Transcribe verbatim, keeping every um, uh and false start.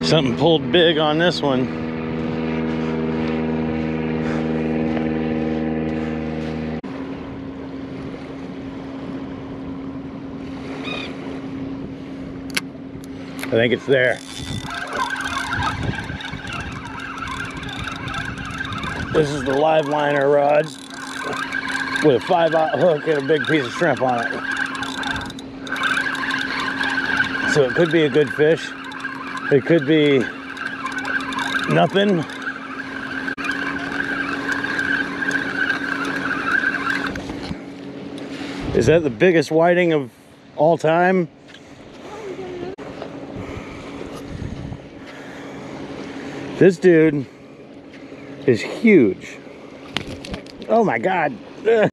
Something pulled big on this one. I think it's there. This is the live liner rods with a five aught hook and a big piece of shrimp on it. So it could be a good fish. It could be nothing. Is that the biggest whiting of all time? This dude is huge. Oh my God. Ugh.